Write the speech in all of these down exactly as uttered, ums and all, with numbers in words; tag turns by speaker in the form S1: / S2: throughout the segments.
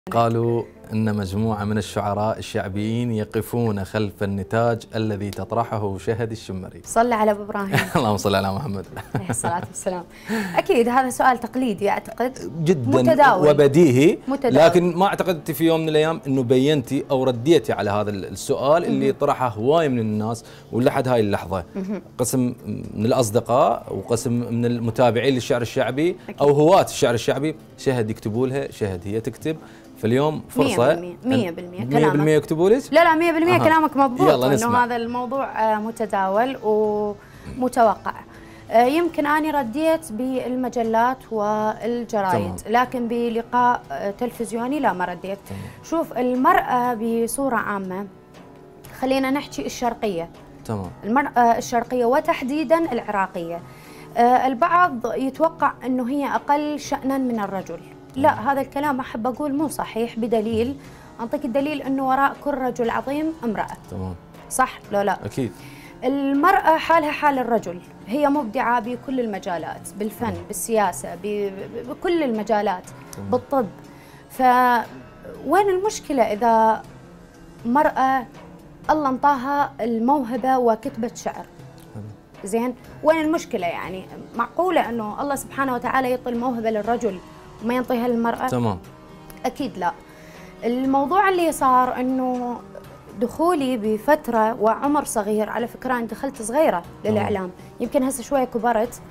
S1: قالوا إن مجموعة من الشعراء الشعبيين يقفون خلف النتاج الذي تطرحه شهد الشمري.
S2: صلى على ابو ابراهيم.
S1: اللهم صل على محمد.
S2: عليه الصلاة والسلام. أكيد هذا سؤال تقليدي أعتقد
S1: جدا
S2: متداول
S1: وبديهي،
S2: متداول.
S1: لكن ما اعتقدت في يوم من الأيام إنه بينتي أو رديتي على هذا السؤال اللي طرحه هواي من الناس، ولحد هاي اللحظة قسم من الأصدقاء وقسم من المتابعين للشعر الشعبي أو هواة الشعر الشعبي شهد يكتبوا لها، شهد هي تكتب. فاليوم فرصة
S2: مية بالمية
S1: مية بالمية يكتبوا لك؟
S2: لا لا مية بالمية. كلامك مضبوط،
S1: يلا نسمع.
S2: انه هذا الموضوع متداول ومتوقع. يمكن أنا رديت بالمجلات والجرايد، لكن بلقاء تلفزيوني لا ما رديت. تمام. شوف، المرأة بصورة عامة، خلينا نحكي الشرقية.
S1: تمام.
S2: المرأة الشرقية وتحديدا العراقية، البعض يتوقع أنه هي أقل شأنا من الرجل. لا، هذا الكلام أحب أقول مو صحيح، بدليل أعطيك الدليل أنه وراء كل رجل عظيم امرأة.
S1: تمام.
S2: صح لو لا؟
S1: أكيد.
S2: المرأة حالها حال الرجل، هي مبدعة بكل المجالات، بالفن، بالسياسة، بكل المجالات، بالطب. فوين المشكلة إذا مرأة الله انطاها الموهبة وكتبت شعر؟ زين، وين المشكلة؟ يعني معقولة أنه الله سبحانه وتعالى يعطي الموهبة للرجل وما ينطيها للمرأة؟
S1: تمام.
S2: أكيد لا. الموضوع اللي صار أنه دخولي بفترة وعمر صغير، على فكرة أنا دخلت صغيرة للإعلام، مم. يمكن هسه شوية كبرت،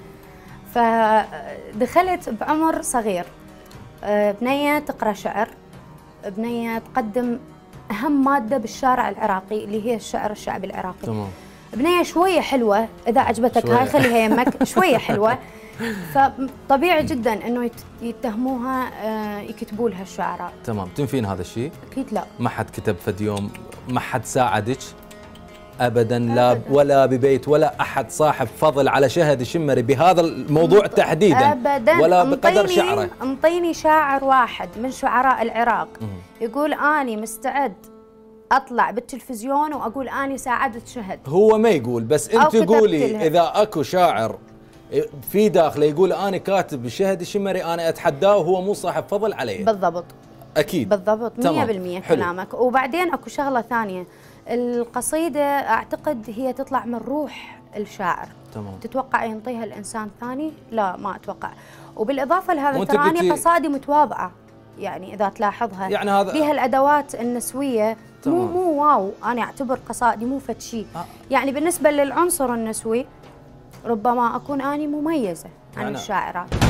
S2: فدخلت بعمر صغير. بنية تقرأ شعر، بنية تقدم أهم مادة بالشارع العراقي اللي هي الشعر الشعبي العراقي.
S1: تمام.
S2: بنية شوية حلوة، إذا عجبتك هاي خليها يمك، شوية حلوة. فطبيعي جدا انه يتهموها يكتبوا لها الشعراء.
S1: تمام. تنفين هذا الشيء؟
S2: اكيد لا.
S1: ما حد كتب فد يوم، ما حد ساعدك ابدا، لا أبداً. ولا ببيت ولا احد صاحب فضل على شهد الشمري بهذا الموضوع تحديدا
S2: ابدا،
S1: ولا بقدر شعره؟
S2: انطيني شاعر واحد من شعراء العراق مم. يقول اني مستعد اطلع بالتلفزيون واقول اني ساعدت شهد.
S1: هو ما يقول، بس انت قولي اذا اكو شاعر في داخله يقول انا كاتب شهد الشمري انا اتحداه وهو مو صاحب فضل علي.
S2: بالضبط.
S1: اكيد.
S2: بالضبط. مية بالمية كلامك. وبعدين اكو شغله ثانيه، القصيده اعتقد هي تطلع من روح الشاعر.
S1: تمام.
S2: تتوقع ينطيها الانسان ثاني؟ لا، ما اتوقع. وبالاضافه لهذا تراني قصائدي متواضعه، يعني اذا تلاحظها
S1: يعني هذا
S2: بها الادوات النسويه. تمام. مو مو واو، انا اعتبر قصائدي مو فد شيء. آه. يعني بالنسبه للعنصر النسوي ربما أكون أني مميزة عن يعني الشاعرات.